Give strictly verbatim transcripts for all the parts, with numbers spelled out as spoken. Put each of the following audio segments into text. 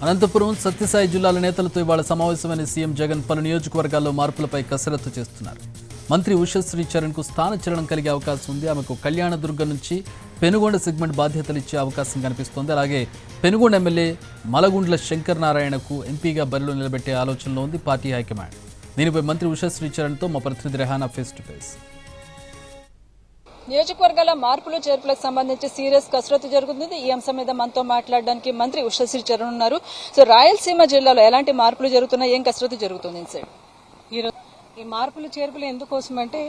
అనంతపురం సత్యసాయి జిల్లాల నేతలతో ఇవాళ సమావేశమైన సీఎం జగన్ పలు నియోజకవర్గాల్లో మార్పులపై కసరత్తు చేస్తున్నారు. మంత్రి ఉషశ్రీ చరణ్ కు స్థానచలనం కలిగే అవకాశం ఉంది. ఆమెకు కళ్యాణదుర్గం నుంచి పెనుగొండ సెగ్మెంట్ బాధ్యతలు ఇచ్చే అవకాశం కనిపిస్తోంది. అలాగే పెనుగొండ ఎమ్మెల్యే మలగుండ్ల శంకర్ నారాయణకు ఎంపీగా బరిలో నిలబెట్టే ఆలోచనలో ఉంది పార్టీ హైకమాండ్. దీనిపై మంత్రి ఉషశ్రీ చరణ్ తో మా ప్రతినిధి రెహానా ఫేస్ టు ఫేస్. నియోజకవర్గాల మార్పులు చేర్పులకు సంబంధించి సీరియస్ కసరత్తు జరుగుతుంది. ఈ అంశం మీద మనతో మాట్లాడడానికి మంత్రి ఉషశ్రీ చరణ్ ఉన్నారు. సో రాయలసీమ జిల్లాలో ఎలాంటి మార్పులు జరుగుతున్నాయి, ఏం కసరత్తు జరుగుతుంది సార్? ఈరోజు ఈ మార్పులు చేర్పులు ఎందుకోసం అంటే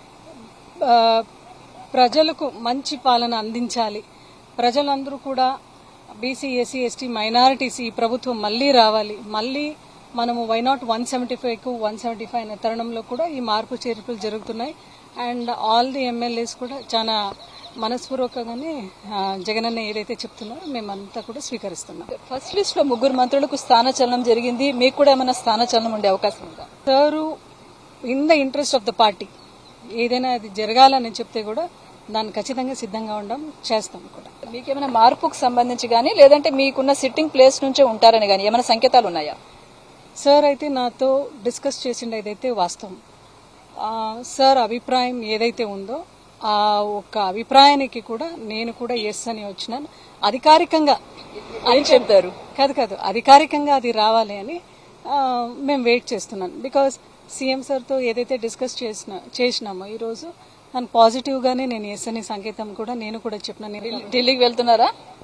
ప్రజలకు మంచి పాలన అందించాలి. ప్రజలందరూ కూడా బీసీ, ఎస్సీ, ఎస్టీ, మైనారిటీస్ ఈ ప్రభుత్వం మళ్లీ రావాలి. మళ్లీ మనము why not one seventy five కు వన్ సెవెంటీ ఫైవ్ అనే తరుణంలో కూడా ఈ మార్పు చేర్పులు జరుగుతున్నాయి. అండ్ ఆల్ ది ఎమ్మెల్యేస్ కూడా చాలా మనస్పూర్వకంగానే జగనన్న ఏదైతే చెప్తున్నారో మేమంతా కూడా స్వీకరిస్తున్నాం. ఫస్ట్ లిస్ట్ లో ముగ్గురు మంత్రులకు స్థానచలనం జరిగింది. మీకు కూడా ఏమైనా స్థానచలనం ఉండే అవకాశం ఉందా? Sir in the interest of the party ఏదైనా అది జరగాలని చెప్తే కూడా దాన్ని ఖచ్చితంగా సిద్ధంగా ఉండడం చేస్తాం కూడా. మీకేమైనా మార్పుకు సంబంధించి కానీ లేదంటే మీకున్న సిట్టింగ్ ప్లేస్ నుంచే ఉంటారని కానీ ఏమైనా సంకేతాలు ఉన్నాయా? సార్ అయితే నాతో డిస్కస్ చేసింది ఏదైతే వాస్తవం. సార్ అభిప్రాయం ఏదైతే ఉందో ఆ ఒక్క అభిప్రాయానికి కూడా నేను కూడా ఎస్ అని వచ్చినాను. అధికారికంగా అని చెప్తారు కాదు కాదు అధికారికంగా అది రావాలి అని మేము వెయిట్ చేస్తున్నాను. బికాస్ సీఎం సార్తో ఏదైతే డిస్కస్ చేసిన చేసినామో ఈరోజు నన్ను పాజిటివ్ గానే నేను ఎస్ అనే సంకేతం కూడా నేను కూడా చెప్పినాను. ఢిల్లీకి వెళ్తున్నారా?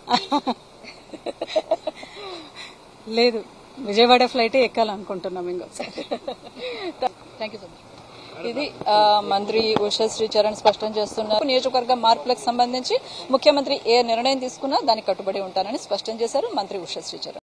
లేదు, విజయవాడ ఫ్లైటే ఎక్కాలనుకుంటున్నాం ఇంకోసారి. Thank you so much. ఇది మంత్రి ఉషశ్రీ చరణ్ స్పష్టం చేస్తున్నారు. నియోజకవర్గ మార్పులకు సంబంధించి ముఖ్యమంత్రి ఏ నిర్ణయం తీసుకున్నా దానికి కట్టుబడి ఉంటారని స్పష్టం చేశారు మంత్రి ఉషశ్రీ చరణ్.